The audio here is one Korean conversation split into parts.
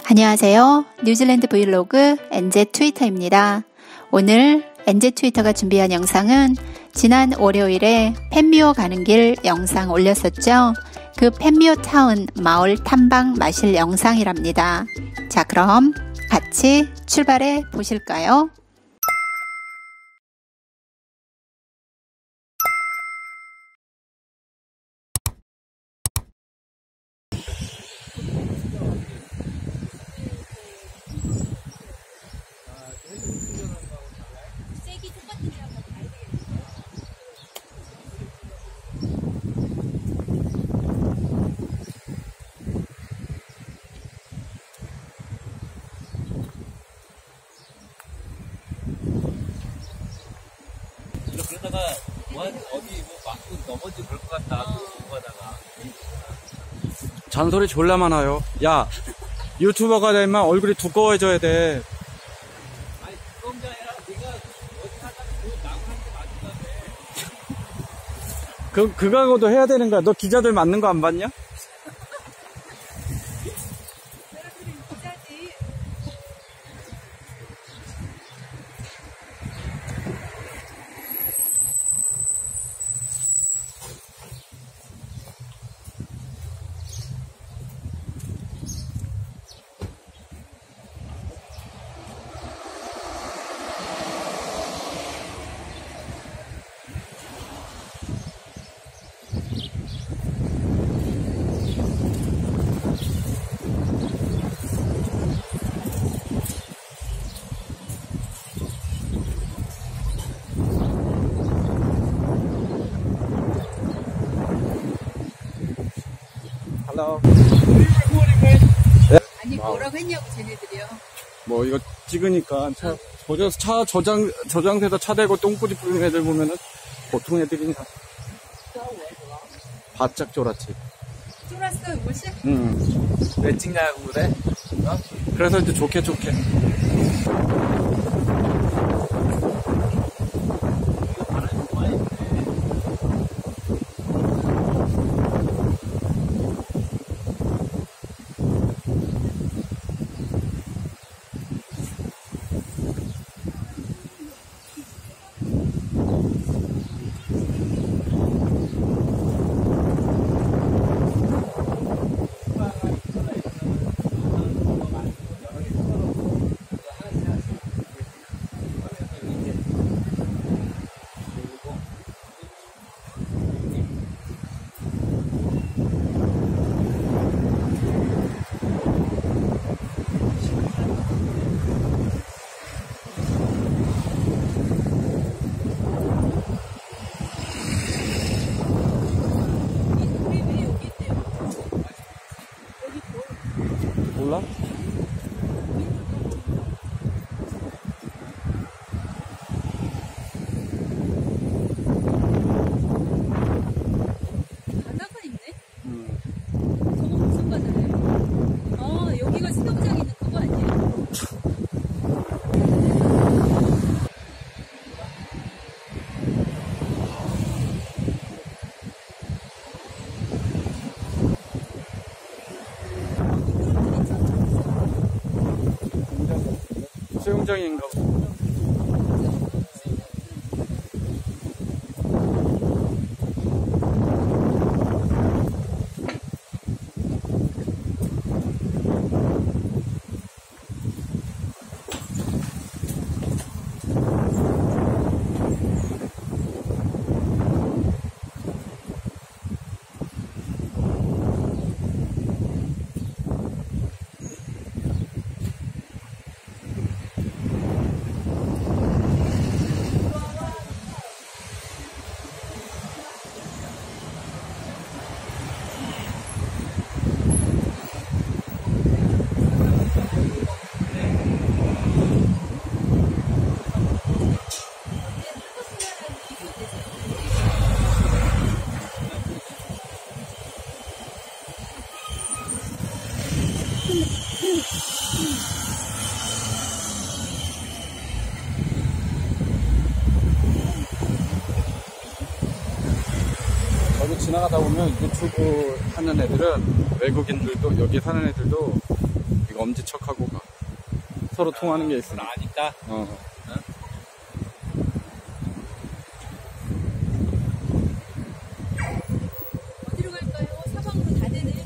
안녕하세요. 뉴질랜드 브이로그 NZ 트위터입니다. 오늘 NZ 트위터가 준비한 영상은 지난 월요일에 펜뮤어 가는 길 영상 올렸었죠. 그 펜뮤어 타운 마을 탐방 마실 영상이랍니다. 자, 그럼 같이 출발해 보실까요? 그러다가 어디 맞고 넘어지고 그럴 것 같다. 공부하다가. 잔소리 졸라 많아요. 야, 유튜버가 되면 얼굴이 두꺼워져야 돼. 아니, 두꺼운 게 아니라 네가 어디 하다가 나무한테 맞는다며. 그거하고도 해야 되는 거야. 너 기자들 맞는 거 안 봤냐? 아니 뭐라고 했냐고 쟤네들이요. 뭐 이거 찍으니까 차 저장대에다 차 대고 똥꼬지 뿌리는 애들 보면은 보통 애들이냐. 바짝 쫄았지. 쫄았어 이것이? 응. 왜 찍냐고 그래? 어? 그래서 이제 좋게. 몰라? 바다가 있네? 저거 무슨 바다래? 여기가 수영장 있는 그거 아니야? 수영장인가 봐. 지나가다 보면 유튜브 하는 애들은 외국인들도 여기 사는 애들도 이거 엄지척하고 가. 서로 통하는 게 있어. 아니까. 어디로 갈까요? 사방으로 다 되네.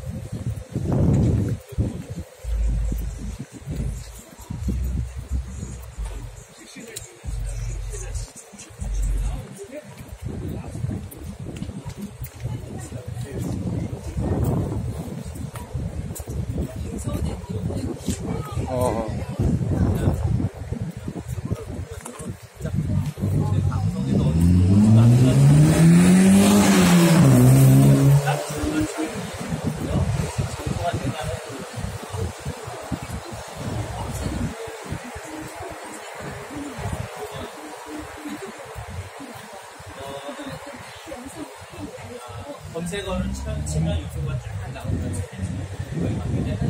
검색어를 치면 유튜브가 쫙 나오면 거기 가면 돼.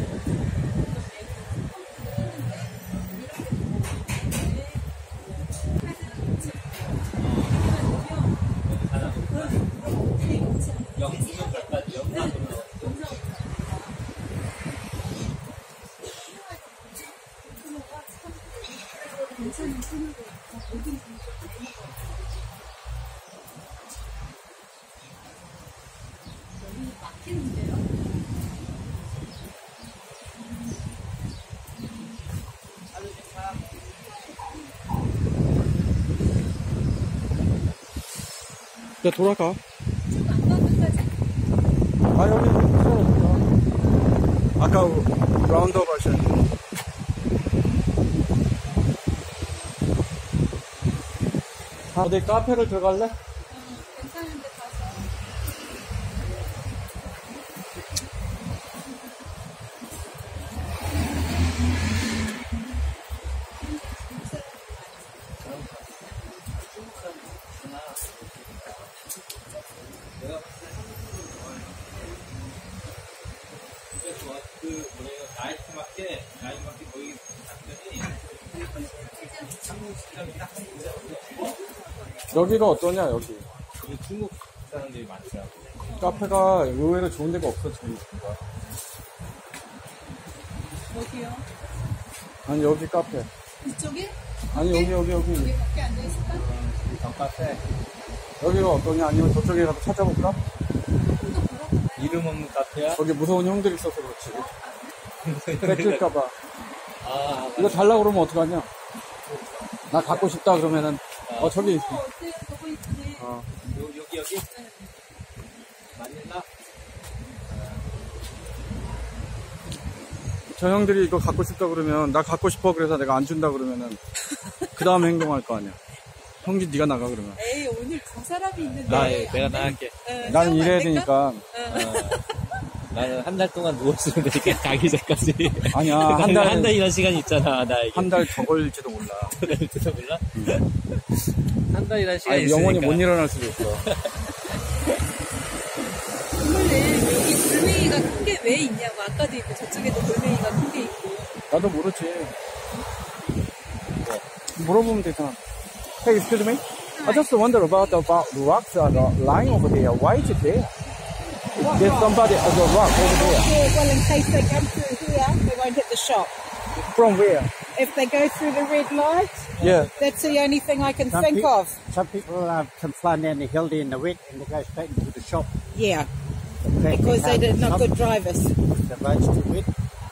영수증까지 영상으로. 야, 돌아가. 아, 여기 있어. 아까 라운드업 하셨는데. 어디 카페를 들어갈래? 괜찮은데 가서. 나이트마켓 거기 갔더니 한국 식당이 딱 여기가 어떠냐, 여기. 여기 중국 사람들이 많더라고. 카페가 의외로 좋은 데가 없어, 지금. 어디요? 아니, 여기 카페. 이쪽에? 아니, 여기. 여기 밖에 앉아있을까? 여기 덕카페. 여기가 어떠냐? 아니면 저쪽에 가서 찾아볼까? 이름 없는 카페야? 거기 무서운 형들이 있어서 그렇지. 뺏길까봐. 아, 이거 달라고 그러면 어떡하냐? 나 갖고 싶다 그러면은, 저기 있어. 어때요? 저거 있네. 여기? 마닐라? 저 형들이 이거 갖고 싶다 그러면, 나 갖고 싶어 그래서 내가 안 준다 그러면은, 그 다음에 행동할 거 아니야. 형기 네가 나가 그러면. 에이, 오늘 두 사람이 있는데. 내가 나갈게. 나는 일해야 되니까. 나는 한 달 동안 누웠으면 되니까 가기 전까지. 아니야, 한 달 이런 시간이 있잖아, 나. 한 달 더 걸릴지도 몰라. 그럴지도 몰라? 한 달이라는 시간이 아니, 있으니까. 영원히 못 일어날 수도 있어. 오늘은 여기 돌멩이가 큰 게 왜 있냐고. 아까도 있고 저쪽에도 돌멩이가 큰 게 있고. 나도 모르지. 물어보면 되잖아. Hey, excuse me. I just wonder about the rocks lying over there. Why is it there? There's somebody at the rock over there. Yeah, well, in case they come through here, they won't hit the shop. From where? If they go through the red light, Yeah. that's the only thing I can think of. Some people can fly down the hill there in the wet and they go straight into the shop. Yeah, because they're not good drivers. The road's too wet.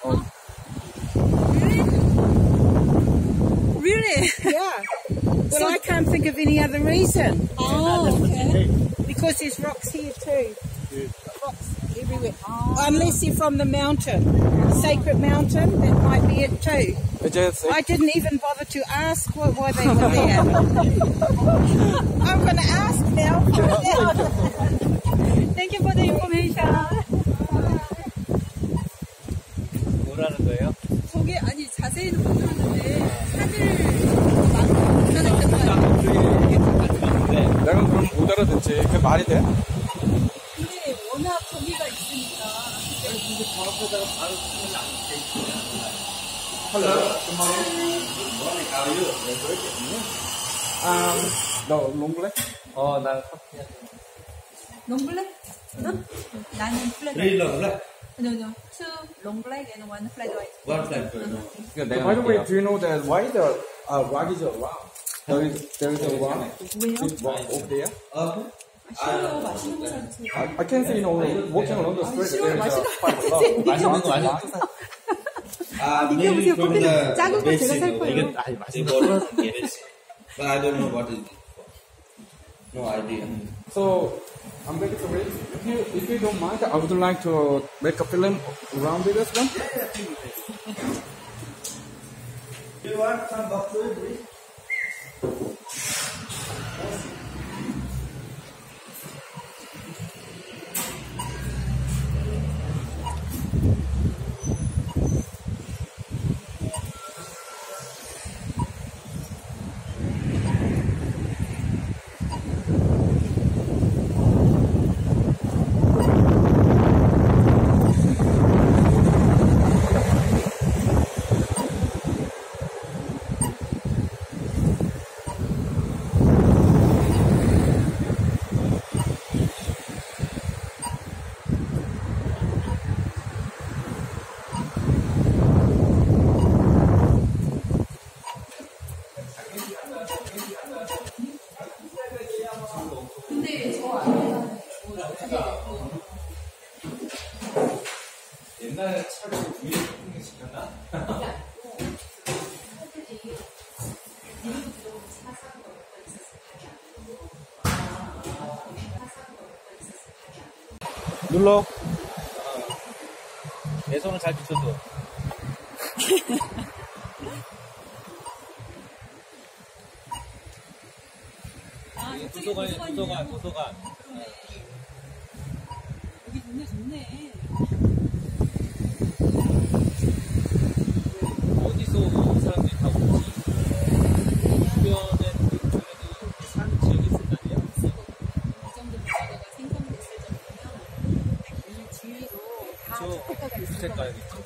Really? Yeah. Well, I can't think of any other reason. Oh, okay. Because there's rocks here too. Rocks everywhere. Unless you're from the mountain, sacred mountain, that might be it too. I didn't even bother to ask why they were there. I'm going to ask now. Thank you for the information. 뭐라는 거예요? 저게 아니 자세히는 못 들었는데 산을 막 지나갔던 거 아니에요? 내가 그럼 못 알아듣지. 그게 말이 돼? 근데 워낙 거기가 있으니까. 너 롱블랙? 난 커피. 넌 블랙? 응? 나는 블랙. 레일러 블랙? No, no. 2 long black and 1 flat white. One flat bird. By the way, do you know that why the rock is around? There is a rock. Big rock over there. I can see, walking along the street, there is quite a lot. 맛있는 거 많이 없어. maybe from the basin. 이게 맛있는 거 But I don't know what is it for. No idea. So, I'm very sorry. If you don't mind, I would like to make a film around with this one. Do you want some boxes? 옛날에 차를 위에 같은 게 시켰나? 눌러. 내 손을 잘 비춰줘. 이게 도서관. 여기 좋네. 어디서 사람들이 다 오지? 주변에 그래도 산 지역이 있을 거 아니야? 이 정도 바다가 생성됐을 정도면 이 주위로 다 주택가가 있을 것 같아요. 주택가야겠죠.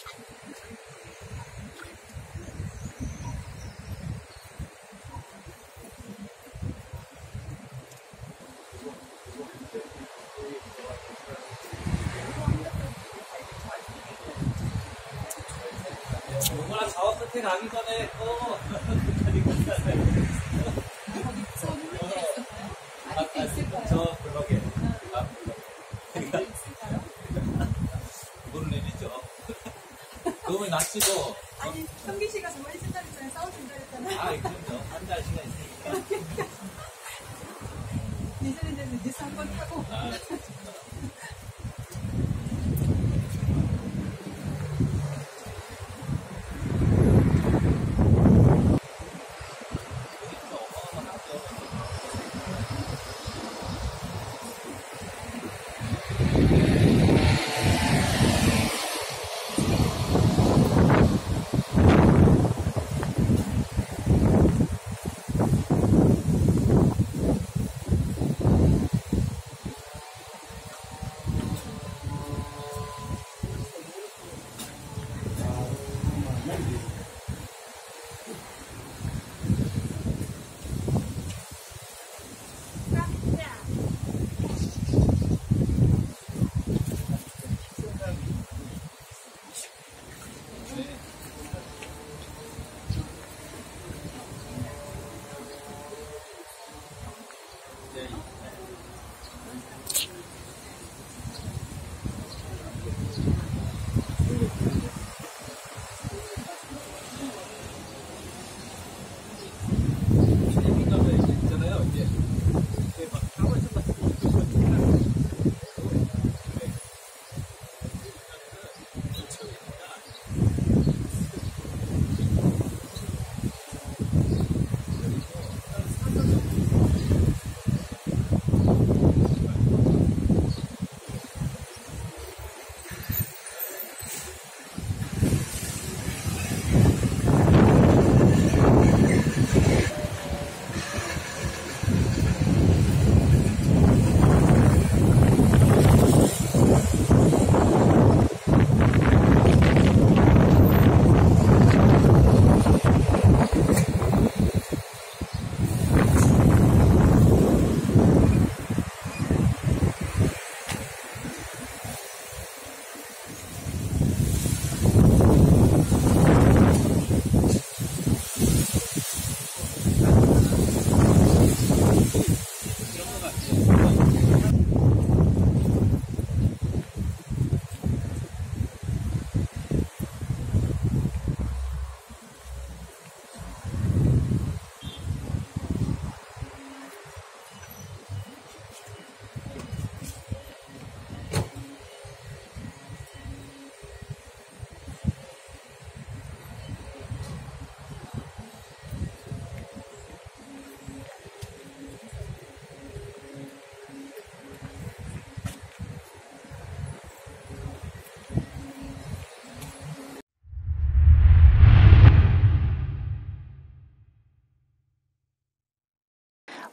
용건아 저 끝에 가기 전에 또 아직도 있을까요? 저 블럭에 아직도 있을까요? 물을 내리죠. 그러면 낚시도 아니, 성기 씨가 정말 있을까 했잖아요. 싸워준다 했잖아요. 그럼요. 한 달 시간 있으니까. 뉴질랜드는 뉴스 한번 타고.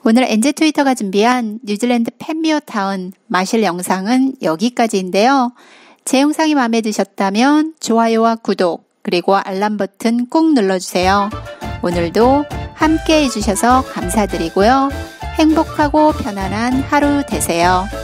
오늘 엔제 트위터가 준비한 뉴질랜드 펜미어 타운 마실 영상은 여기까지인데요. 제 영상이 마음에 드셨다면 좋아요와 구독 그리고 알람 버튼 꼭 눌러주세요. 오늘도 함께 해주셔서 감사드리고요. 행복하고 편안한 하루 되세요.